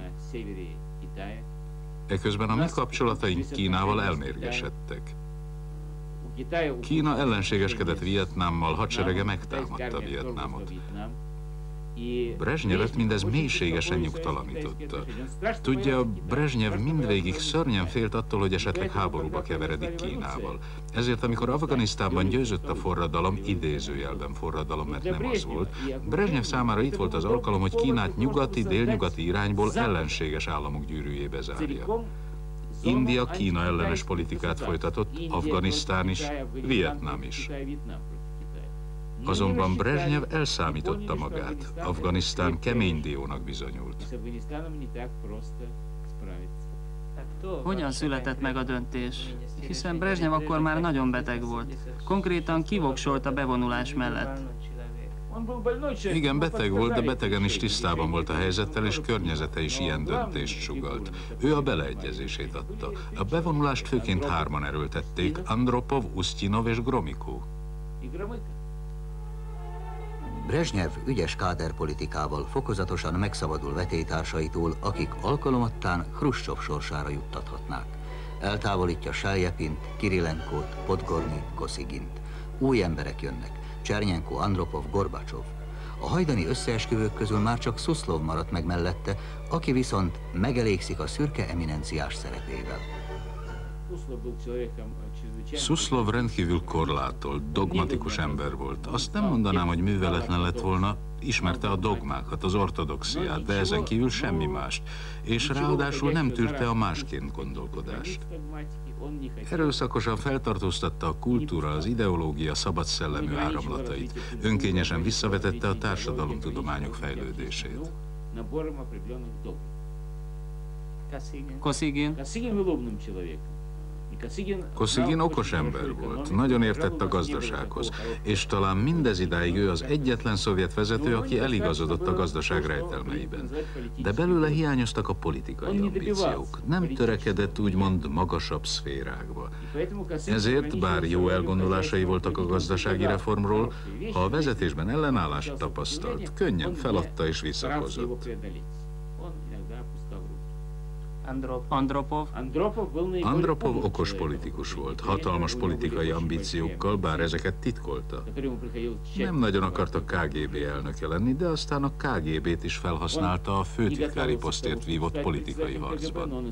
Eközben a mi kapcsolataink Kínával elmérgesedtek. Kína ellenségeskedett Vietnámmal, hadserege megtámadta Vietnámot. Brezsnyevet mindez mélységesen nyugtalanította. Tudja, Brezsnyev mindvégig szörnyen félt attól, hogy esetleg háborúba keveredik Kínával. Ezért, amikor Afganisztánban győzött a forradalom, idézőjelben forradalom, mert nem az volt, Brezsnyev számára itt volt az alkalom, hogy Kínát nyugati, délnyugati irányból ellenséges államok gyűrűjébe zárja. India Kína ellenes politikát folytatott, Afganisztán is, Vietnám is. Azonban Brezsnyev elszámította magát. Afganisztán kemény diónak bizonyult. Hogyan született meg a döntés? Hiszen Brezsnyev akkor már nagyon beteg volt. Konkrétan kivoksolt a bevonulás mellett. Igen, beteg volt, de betegen is tisztában volt a helyzettel, és környezete is ilyen döntést sugalt. Ő a beleegyezését adta. A bevonulást főként hárman erőltették, Andropov, Usztyinov és Gromyko. Brezsnyev ügyes káderpolitikával fokozatosan megszabadul vetélytársaitól, akik alkalomattán Hruscsov sorsára juttathatnák. Eltávolítja Seljepint, Kirilenkót, Podgornyit, Koszigint. Új emberek jönnek. Csernyenko, Andropov, Gorbacsov. A hajdani összeesküvők közül már csak Szuszlov maradt meg mellette, aki viszont megelégszik a szürke eminenciás szerepével. Szuszlov rendkívül korlátolt, dogmatikus ember volt. Azt nem mondanám, hogy műveletlen lett volna, ismerte a dogmákat, az ortodoxiát, de ezen kívül semmi mást, és ráadásul nem tűrte a másként gondolkodást. Erőszakosan feltartóztatta a kultúra, az ideológia szabad szellemű áramlatait, önkényesen visszavetette a társadalomtudományok fejlődését. Koszigin. Koszigin okos ember volt, nagyon értett a gazdasághoz, és talán mindez idáig ő az egyetlen szovjet vezető, aki eligazodott a gazdaság rejtelmeiben. De belőle hiányoztak a politikai ambíciók, nem törekedett úgymond magasabb szférákba. Ezért, bár jó elgondolásai voltak a gazdasági reformról, ha a vezetésben ellenállást tapasztalt, könnyen feladta és visszahozott. Andropov. Andropov okos politikus volt, hatalmas politikai ambíciókkal, bár ezeket titkolta. Nem nagyon akart a ká gé bé elnöke lenni, de aztán a ká gé bét is felhasználta a főtitkári posztért vívott politikai harcban.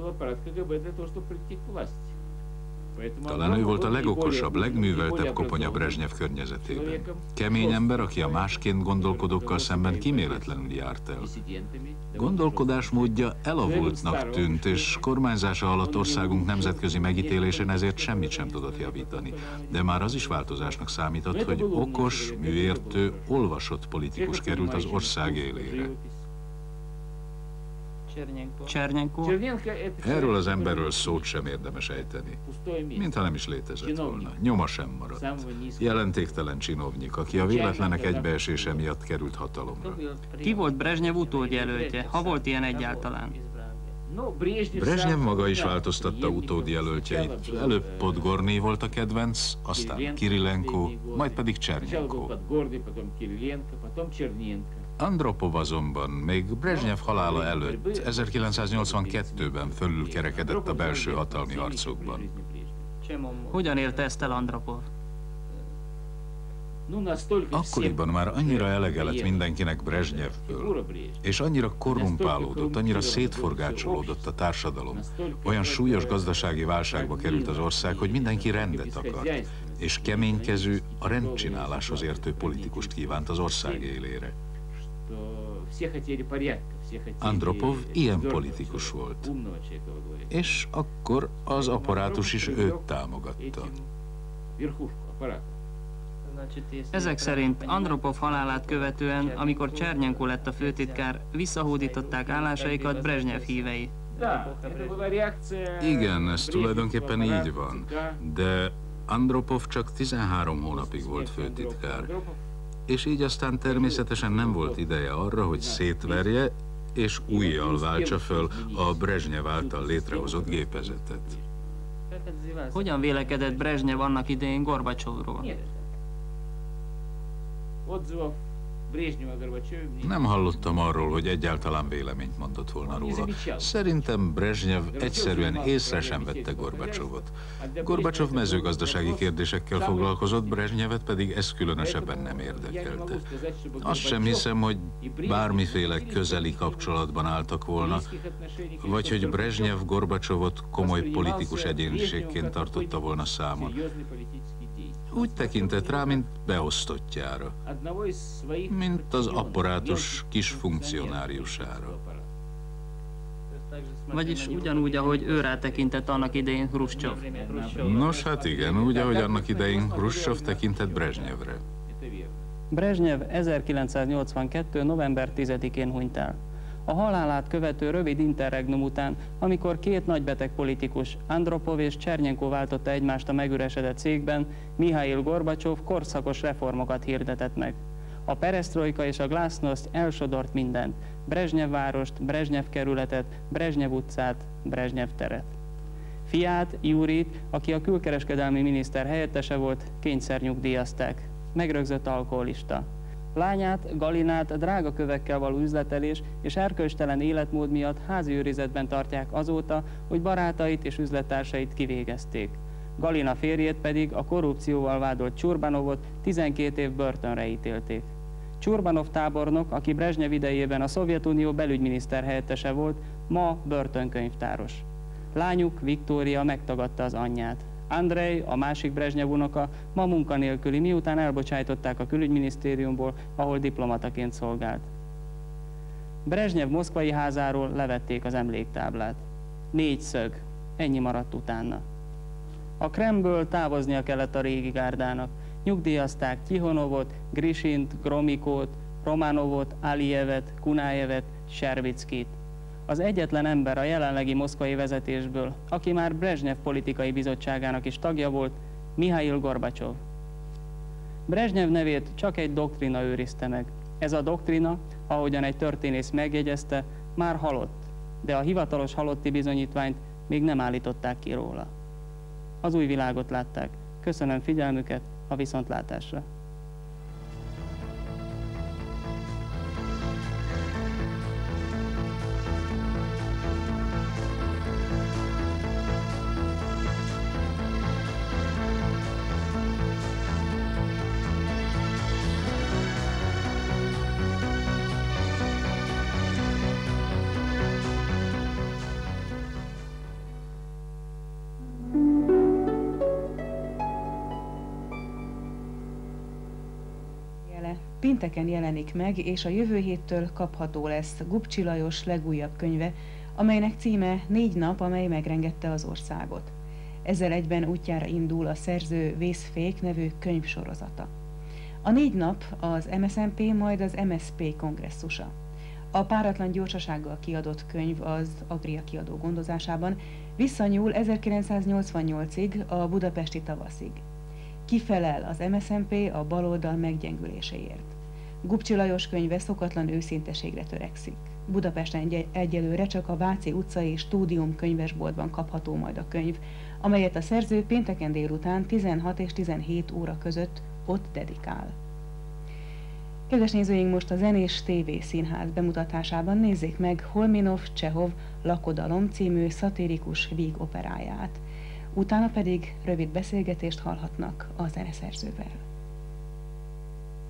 Talán ő volt a legokosabb, legműveltebb koponya Brezsnyev környezetében. Kemény ember, aki a másként gondolkodókkal szemben kíméletlenül járt el. Gondolkodásmódja elavultnak tűnt, és kormányzása alatt országunk nemzetközi megítélésén ezért semmit sem tudott javítani. De már az is változásnak számított, hogy okos, műértő, olvasott politikus került az ország élére. Csernyenko. Erről az emberről szót sem érdemes ejteni, mintha nem is létezett volna. Nyoma sem maradt. Jelentéktelen csinovnyik, aki a véletlenek egybeesése miatt került hatalomra. Ki volt Brezsnyev utódjelöltje, ha volt ilyen egyáltalán? Brezsnyev maga is változtatta utódi jelöltjeit. Előbb Podgorny volt a kedvenc, aztán Kirilenko, majd pedig Csernyenko. Andropov azonban még Brezsnyev halála előtt, ezerkilencszáznyolcvankettőben fölülkerekedett a belső hatalmi harcokban. Hogyan érte ezt el Andropov? Akkoriban már annyira elege lett mindenkinek Brezsnyevből, és annyira korrumpálódott, annyira szétforgácsolódott a társadalom, olyan súlyos gazdasági válságba került az ország, hogy mindenki rendet akart, és keménykezű, a rendcsináláshoz értő politikust kívánt az ország élére. Andropov ilyen politikus volt, és akkor az apparátus is őt támogatta. Ezek szerint Andropov halálát követően, amikor Csernyenko lett a főtitkár, visszahódították állásaikat Brezsnyev hívei. Igen, ez tulajdonképpen így van, de Andropov csak tizenhárom hónapig volt főtitkár, és így aztán természetesen nem volt ideje arra, hogy szétverje és újjal váltsa föl a Brezsnyev által létrehozott gépezetet. Hogyan vélekedett Brezsnyev annak idején Gorbacsovról? Nem hallottam arról, hogy egyáltalán véleményt mondott volna róla. Szerintem Brezsnyev egyszerűen észre sem vette Gorbacsovot. Gorbacsov mezőgazdasági kérdésekkel foglalkozott, Brezsnyevet pedig ez különösebben nem érdekelte. Azt sem hiszem, hogy bármiféle közeli kapcsolatban álltak volna, vagy hogy Brezsnyev Gorbacsovot komoly politikus egyéniségként tartotta volna számon. Úgy tekintett rá, mint beosztottjára, mint az apparátus kis funkcionáriusára. Vagyis ugyanúgy, ahogy ő rátekintett annak idején Hruscsov. Nos, hát igen, úgy, ahogy annak idején Hruscsov tekintett Brezsnyevre. Brezsnyev ezerkilencszáznyolcvankettő. november tizedikén hunyt el. A halálát követő rövid interregnum után, amikor két nagybeteg politikus, Andropov és Csernyenko váltotta egymást a megüresedett cégben, Mihail Gorbacsov korszakos reformokat hirdetett meg. A peresztrojka és a glasznoszt elsodort mindent, Brezsnyev várost, Brezsnyev kerületet, Brezsnyev utcát, Brezsnyev teret. Fiát, Jurit, aki a külkereskedelmi miniszter helyettese volt, kényszernyugdíjazták. Megrögzött alkoholista. Lányát, Galinát drága kövekkel való üzletelés és erkölcstelen életmód miatt házi őrizetben tartják azóta, hogy barátait és üzlettársait kivégezték. Galina férjét pedig, a korrupcióval vádolt Csurbanovot tizenkét év börtönre ítélték. Csurbanov tábornok, aki Brezsnyev idejében a Szovjetunió belügyminiszter helyettese volt, ma börtönkönyvtáros. Lányuk, Viktória megtagadta az anyját. Andrej, a másik Brezsnyev unoka, ma munkanélküli, miután elbocsájtották a külügyminisztériumból, ahol diplomataként szolgált. Brezsnyev moszkvai házáról levették az emléktáblát. Négy szög, ennyi maradt utána. A Kremlből távoznia kellett a régi gárdának. Nyugdíjazták Tihonovot, Grisint, Gromikót, Romanovot, Alijevet, Kunájevet, Servickit. Az egyetlen ember a jelenlegi moszkvai vezetésből, aki már Brezsnyev politikai bizottságának is tagja volt, Mihail Gorbacsov. Brezsnyev nevét csak egy doktrina őrizte meg. Ez a doktrina, ahogyan egy történész megjegyezte, már halott, de a hivatalos halotti bizonyítványt még nem állították ki róla. Az új világot látták. Köszönöm figyelmüket, a viszontlátásra! Pénteken jelenik meg, és a jövő héttől kapható lesz Gubcsi Lajos legújabb könyve, amelynek címe Négy nap, amely megrengette az országot. Ezzel egyben útjára indul a szerző Vészfék nevű könyvsorozata. A Négy nap az em es en pé, majd az em es zé pé kongresszusa. A páratlan gyorsasággal kiadott könyv az Agria kiadó gondozásában visszanyúl ezerkilencszáznyolcvannyolcig, a budapesti tavaszig. Kifelel az em es en pé a baloldal meggyengüléséért. Gubcsi Lajos könyve szokatlan őszinteségre törekszik. Budapesten egy egyelőre csak a Váci utcai és Stúdium könyvesboltban kapható majd a könyv, amelyet a szerző pénteken délután tizenhat és tizenhét óra között ott dedikál. Kedves nézőink, most a Zenés té vé Színház bemutatásában nézzék meg Holminov Csehov Lakodalom című szatirikus vígoperáját. Utána pedig rövid beszélgetést hallhatnak a zeneszerzővel.